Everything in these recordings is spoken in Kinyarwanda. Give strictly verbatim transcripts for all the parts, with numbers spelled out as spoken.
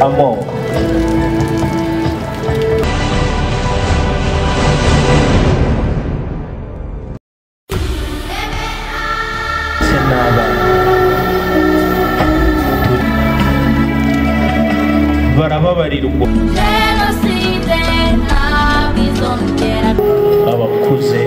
amoko. Barababarirwa abakuze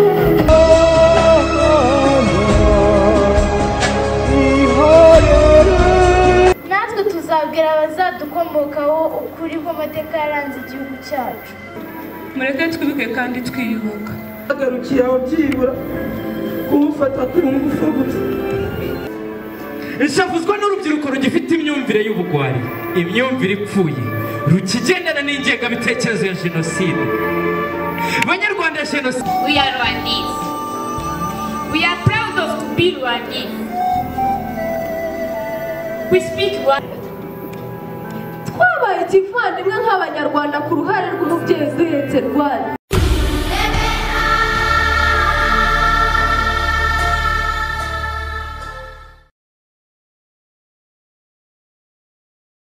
natwe tuzabwira abazadukomokaho ukuri kw'amateka yaranze igihugu cyacu. Mureke twibuke kandi twiyubaka. Agarukiye aho byibura kumufata ku ngufu gusa. Ishavuzwa n'urubyiruko rugifite imyumvire y'ubugwari, imyumvire ipfuye, rukigendana n'ingengabitekerezo ya jenoside. Banyarwanda, jenoside. We are Rwandese. We are proud of to be Rwandese. We speak Rwanda. Twabaye ikivandimwe nk'abanyarwanda ku ruhare rw'umubyeyi duhetse Rwanda.